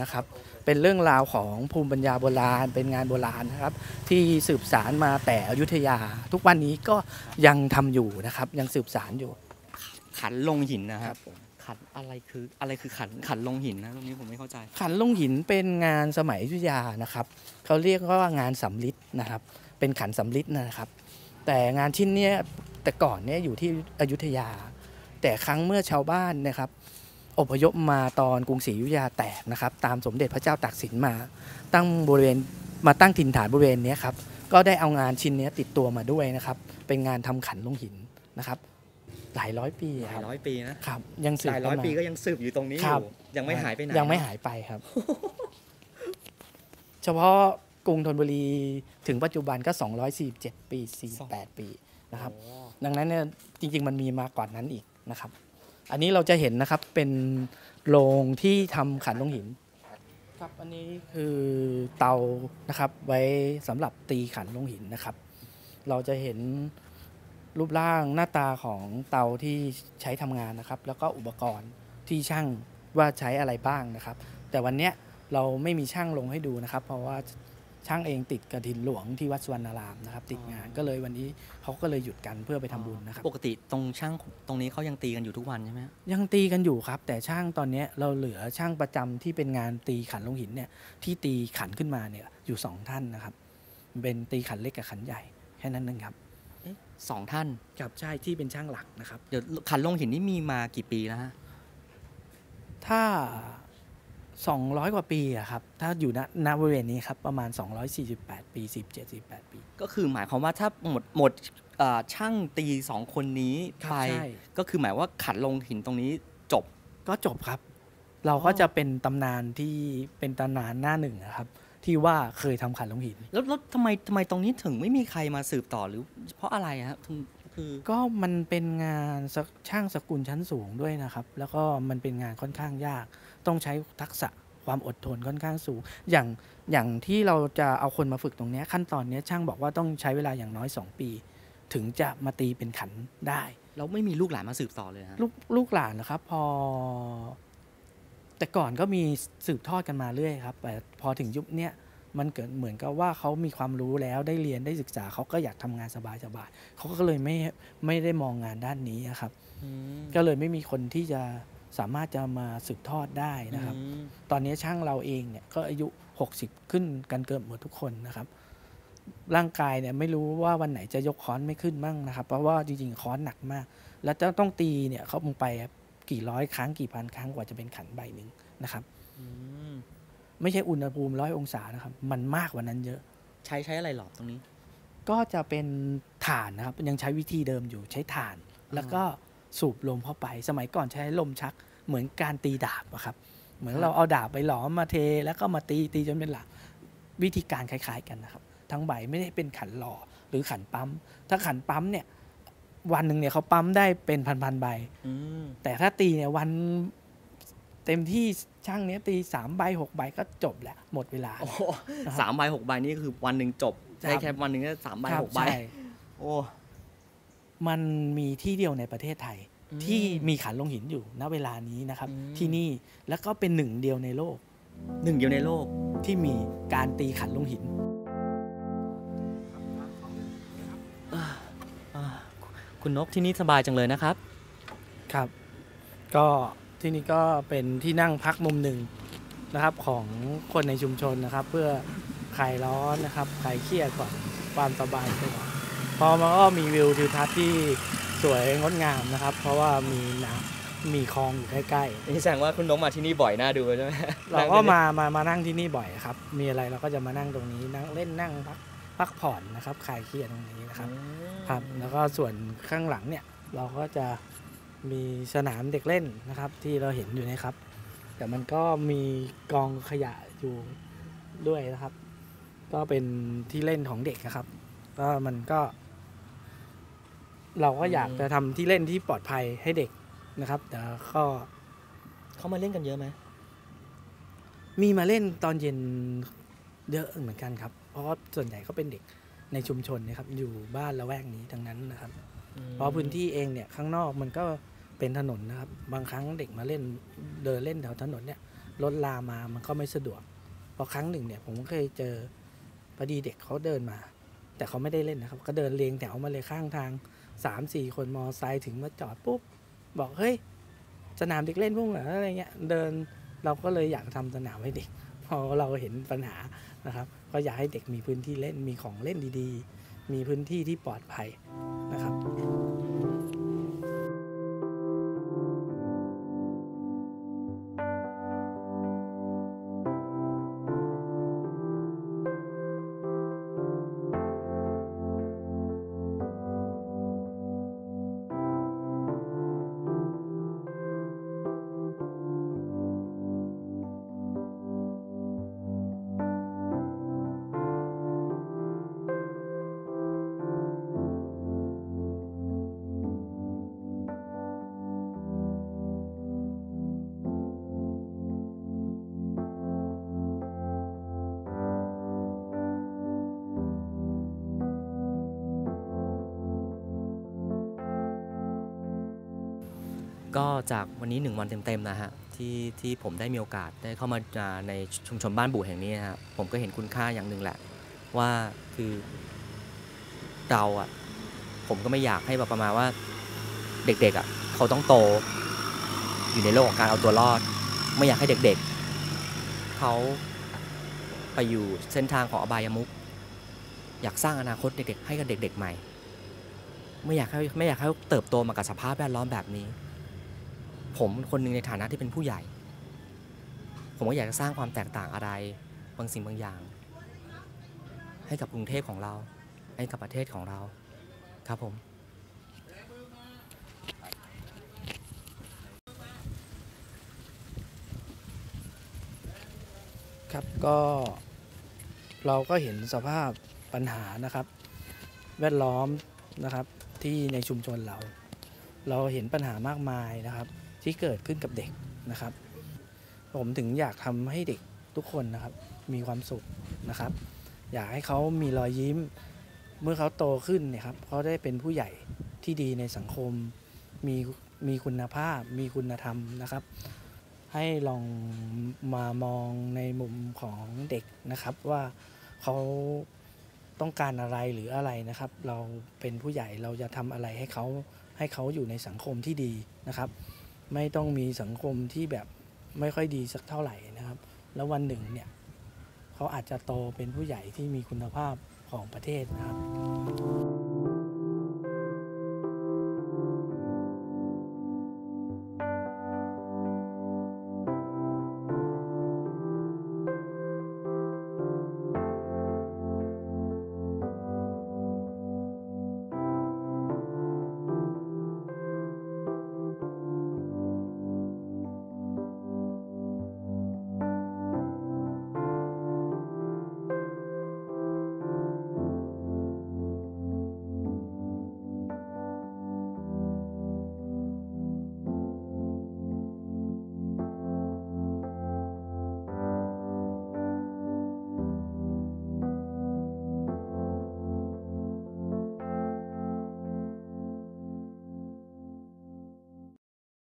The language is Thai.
นะครับเป็นเรื่องราวของภูมิปัญญาโบราณเป็นงานโบราณนะครับที่สืบสานมาแต่อยุธยาทุกวันนี้ก็ยังทำอยู่นะครับยังสืบสานอยู่ขันลงหินนะครับขันอะไรคือขันลงหินนะตรงนี้ผมไม่เข้าใจขันลงหินเป็นงานสมัยอยุธยานะครับเขาเรียกว่างานสำริดนะครับเป็นขันสำริดนะครับแต่งานชิ้นนี้แต่ก่อนเนี่ยอยู่ที่อยุธยาแต่ครั้งเมื่อชาวบ้านนะครับอพยพมาตอนกรุงศรีอยุธยาแตกนะครับตามสมเด็จพระเจ้าตากสินมาตั้งถิ่นฐานบริเวณนี้ครับก็ได้เอางานชิ้นนี้ติดตัวมาด้วยนะครับเป็นงานทำขันลงหินนะครับหลายร้อยปีหลายร้อยปีนะครับยังสืบหลายร้อยปีก็ยังสืบอยู่ตรงนี้อยู่ยังไม่หายไปไหนยังไม่หายไปครับ เฉพาะกรุงธนบุรีถึงปัจจุบันก็247ปี48ปีนะครับดังนั้นเนี่ยจริงๆมันมีมากกว่านั้นอีกนะครับอันนี้เราจะเห็นนะครับเป็นโรงที่ทำขันลงหินครับอันนี้คือเตานะครับไว้สำหรับตีขันลงหินนะครับเราจะเห็นรูปร่างหน้าตาของเตาที่ใช้ทำงานนะครับแล้วก็อุปกรณ์ที่ช่างว่าใช้อะไรบ้างนะครับแต่วันนี้เราไม่มีช่างลงให้ดูนะครับเพราะว่าช่างเองติดกฐินหลวงที่วัดสุวรรณารามนะครับติดงานก็เลยวันนี้เขาก็เลยหยุดกันเพื่อไปทำบุญนะครับปกติตรงช่างตรงนี้เขายังตีกันอยู่ทุกวันใช่ไหมยังตีกันอยู่ครับแต่ช่างตอนนี้เราเหลือช่างประจำที่เป็นงานตีขันลงหินเนี่ยที่ตีขันขึ้นมาเนี่ยอยู่2ท่านนะครับเป็นตีขันเล็กกับขันใหญ่แค่นั้นเองครับ 2ท่านครับใช่ที่เป็นช่างหลักนะครับเดี๋ยวขันลงหินนี่มีมากี่ปีแล้วฮะถ้า200กว่าปีอะครับถ้าอยู่ณบริเวณนี้ครับประมาณ248ปี47-48ปีก็คือหมายความว่าถ้าหมดช่างตี2คนนี้ไปก็คือหมายว่าขันลงหินตรงนี้จบก็จบครับเราก็จะเป็นตำนานที่เป็นตำนานหน้าหนึ่งครับที่ว่าเคยทำขันลงหินแล้วทำไมตรงนี้ถึงไม่มีใครมาสืบต่อหรือเพราะอะไรครับคือก็มันเป็นงานช่างสกุลชั้นสูงด้วยนะครับแล้วก็มันเป็นงานค่อนข้างยากต้องใช้ทักษะความอดทนค่อนข้างสูงอย่างที่เราจะเอาคนมาฝึกตรงนี้ขั้นตอนนี้ช่างบอกว่าต้องใช้เวลาอย่างน้อย2ปีถึงจะมาตีเป็นขันได้แล้วไม่มีลูกหลานมาสืบต่อเลยฮะลูกหลานนะครับแต่ก่อนก็มีสืบทอดกันมาเรื่อยครับแต่พอถึงยุคนี้มันเกิดเหมือนกับว่าเขามีความรู้แล้วได้เรียนได้ศึกษาเขาก็อยากทำงานสบายๆเขาก็เลยไม่ได้มองงานด้านนี้ครับก็เลยไม่มีคนที่จะสามารถจะมาสืบทอดได้นะครับตอนนี้ช่างเราเองเนี่ยก็อายุ60ขึ้นกันเกือบหมดทุกคนนะครับร่างกายเนี่ยไม่รู้ว่าวันไหนจะยกค้อนไม่ขึ้นบ้างนะครับเพราะว่าจริงๆค้อนหนักมากแล้วจะต้องตีเนี่ยเขาลงไปกี่ร้อยครั้งกี่พันครั้งกว่าจะเป็นขันใบหนึ่งนะครับไม่ใช่อุณหภูมิ100 องศานะครับมันมากกว่านั้นเยอะใช้อะไรหลอมตรงนี้ก็จะเป็นถ่านนะครับยังใช้วิธีเดิมอยู่ใช้ถ่านแล้วก็สูบลมเข้าไปสมัยก่อนใช้ลมชักเหมือนการตีดาบครับเหมือนเราเอาดาบไปหลอมมาเทแล้วก็มาตีจนเป็นหลักวิธีการคล้ายๆกันนะครับทั้งใบไม่ได้เป็นขันหล่อหรือขันปั๊มถ้าขันปั๊มเนี่ยวันหนึ่งเนี่ยเขาปั๊มได้เป็นพันใบแต่ถ้าตีเนี่ยวันเต็มที่ช่างเนี้ยตี3 ใบ 6 ใบก็จบแหละหมดเวลา 3 ใบ 6 ใบนี่คือวันหนึ่งจบใช่แค่วันหนึ่งก็3 ใบ 6 ใบโอ้มันมีที่เดียวในประเทศไทยที่มีขันลงหินอยู่ณเวลานี้นะครับที่นี่แล้วก็เป็น1 เดียวในโลกที่มีการตีขันลงหินคุณนกที่นี่สบายจังเลยนะครับครับก็ที่นี่ก็เป็นที่นั่งพักมุมหนึ่งนะครับของคนในชุมชนนะครับเพื่อคลายร้อนนะครับคลายเครียดก่อนความสบายไปก่อนพอมันก็มีวิวทิวทัศน์ที่สวยงดงามนะครับเพราะว่ามีน้ำมีคลองอยู่ใกล้ๆนี่แสดงว่าคุณนกมาที่นี่บ่อยน่าดูใช่ไหมเราก็มานั่งที่นี่บ่อยครับมีอะไรเราก็จะมานั่งตรงนี้นั่งเล่นนั่งพักผ่อนนะครับคลายเครียดตรงนี้นะครับครับแล้วก็ส่วนข้างหลังเนี่ยเราก็จะมีสนามเด็กเล่นนะครับที่เราเห็นอยู่นะครับแต่มันก็มีกองขยะอยู่ด้วยนะครับก็เป็นที่เล่นของเด็กนะครับก็มันก็เราก็อยากจะทำที่เล่นที่ปลอดภัยให้เด็กนะครับแต่ก็เขามาเล่นกันเยอะไหมมีมาเล่นตอนเย็นเยอะเหมือนกันครับเพราะส่วนใหญ่ก็เป็นเด็กในชุมชนนะครับอยู่บ้านละแวกนี้ทั้งนั้นนะครับเพราะพื้นที่เองเนี่ยข้างนอกมันก็เป็นถนนนะครับบางครั้งเด็กมาเล่นเดินเล่นแถวถนนเนี่ยรถลามามันก็ไม่สะดวกเพราะครั้งหนึ่งเนี่ยผมเคยเจอพอดีเด็กเขาเดินมาแต่เขาไม่ได้เล่นนะครับก็เดินเรียงแถวมาเลยข้างทาง 3-4 คนมอไซค์ถึงมาจอดปุ๊บบอกเฮ้ยสนามเด็กเล่นพวกเหรออะไรเงี้ยเดินเราก็เลยอยากทำสนามให้เด็กพอเราเห็นปัญหานะครับก็อยากให้เด็กมีพื้นที่เล่นมีของเล่นดีๆมีพื้นที่ที่ปลอดภัยนะครับก็จากวันนี้1 วันเต็มๆนะฮะที่ผมได้มีโอกาสได้เข้ามาในชุมชนบ้านบุแห่งนี้นะฮะผมก็เห็นคุณค่าอย่างหนึ่งแหละว่าคือเราผมก็ไม่อยากให้แบบประมาณว่าเด็กๆเขาต้องโตอยู่ในโลกของการเอาตัวรอดไม่อยากให้เด็กๆเขาไปอยู่เส้นทางของอบายมุขอยากสร้างอนาคตเด็กๆให้กับเด็กๆใหม่ไม่อยากให้เขาเติบโตมากับสภาพแวดล้อมแบบนี้ผมคนหนึ่งในฐานะที่เป็นผู้ใหญ่ผมก็อยากจะสร้างความแตกต่างอะไรบางสิ่งบางอย่างให้กับกรุงเทพของเราให้กับประเทศของเราครับผมครับก็เราก็เห็นสภาพปัญหานะครับแวดล้อมนะครับที่ในชุมชนเราเห็นปัญหามากมายนะครับที่เกิดขึ้นกับเด็กนะครับผมถึงอยากทำให้เด็กทุกคนนะครับมีความสุขนะครับอยากให้เขามีรอยยิ้มเมื่อเขาโตขึ้นเนี่ยครับเขาได้เป็นผู้ใหญ่ที่ดีในสังคมมีคุณภาพมีคุณธรรมนะครับให้ลองมามองในมุมของเด็กนะครับว่าเขาต้องการอะไรหรืออะไรนะครับเราเป็นผู้ใหญ่เราจะทำอะไรให้เขาอยู่ในสังคมที่ดีนะครับไม่ต้องมีสังคมที่แบบไม่ค่อยดีสักเท่าไหร่นะครับแล้ววันหนึ่งเนี่ยเขาอาจจะโตเป็นผู้ใหญ่ที่มีคุณภาพของประเทศนะครับ